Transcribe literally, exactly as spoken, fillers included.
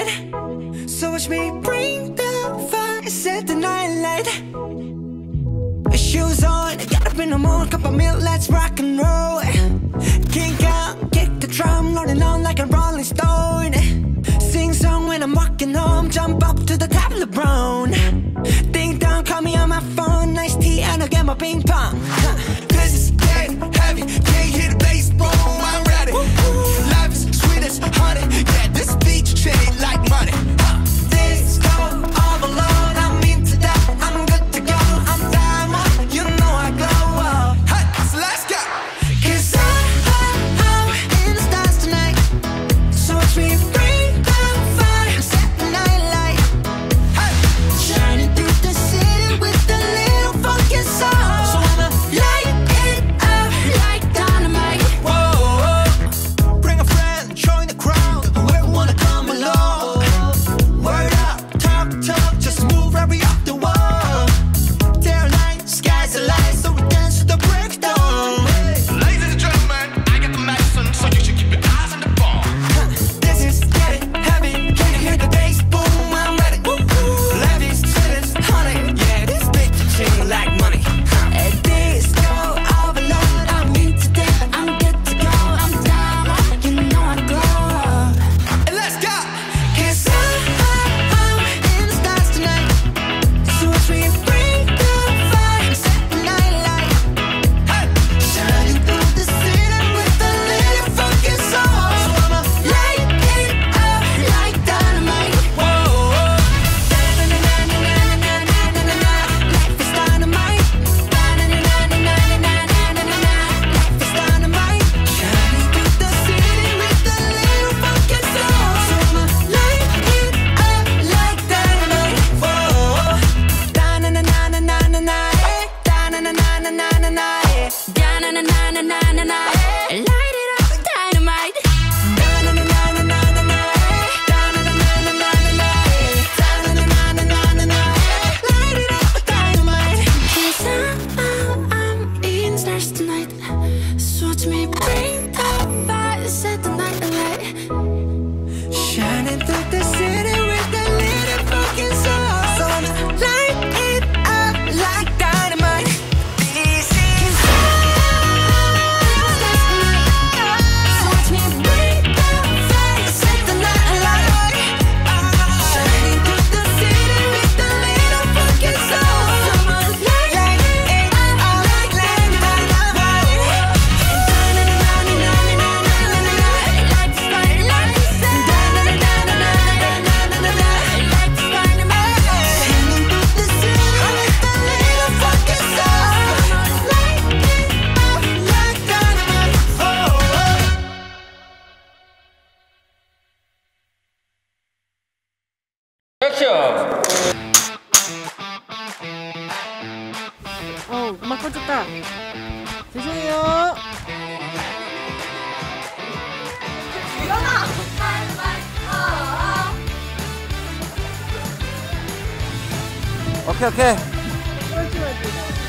night. So watch me bring the fire, set the night light. Shoes on, get up in the morning, cup of milk, let's rock and roll. Kick out, kick the drum, rolling on like a rolling stone. Sing song when I'm walking home, jump up to the top of the brown. Ding dong, call me on my phone, nice tea and I'll get my ping pong. This is getting heavy, can't hear the bass, boom, I'm ready. Life is sweet as honey, yeah, this beach shade like money. This go all alone, I'm into that, I'm good to go, I'm diamond, you know I glow. Hey, so let's go. Cause I, I, I'm in the stars tonight, so watch me bring the fire, set the night light. Hey, shining through the city with a little funky soul. So I'ma light it up like dynamite. Whoa, bring a friend, join the crowd, whoever wanna come along. Word up, talk, talk, just move right up the wall. They're light, sky's the light, so we dance to the break of dawn. Ladies and gentlemen, I got the medicine, so you should keep your eyes on the ball. This is getting heavy, can you hear the bass? Boom, I'm ready. Levies, cities, honey, yeah, this bitch ching like money. At this go overload, I'm into that, I'm good to go, I'm down, you know I glow. And let's go! Cause I, I, I'm in the stars tonight, so watch me bring the fire, set the night light. Hey, shining through the city with a little funky soul. So I'ma light it up like dynamite. Whoa, da-na-na-na-na-na-na-na-na-na. Life is dynamite. Da-na-na-na-na-na-na-na-na-na. Life is dynamite. Shining through the city with a little funky soul. So I'ma light it up like dynamite. Whoa, da-na-na-na-na-na-na-na. Da-na-na-na-na-na-na-na. Da-na-na-na-na-na-na. Light it up, dynamite. Da-na-na-na-na-na-na. Da-na-na-na-na-na-na. Da-na-na-na-na-na-na. Light it up, dynamite. 'Cause I'm, I'm in stars tonight, so watch me bring the fire, set the night light. Shining through the city with a little funky soul. So I'ma light it up like dynamite. This is so watch me bring the fire, set the night light. Shining through the city with a little funky soul. So I'ma light it up like dynamite. Da-na-na-na-na-na-na-na-na. Lights, light, lights. Da-na-na-na-na-na-na-na-na. Lights, dynamite. Shining through the city with a little funky soul. Light it up like dynamite. Oh, oh. 액션! 어, 음악 꺼졌다. 죄송해요. 오케이 오케이. 그렇지, 그렇지.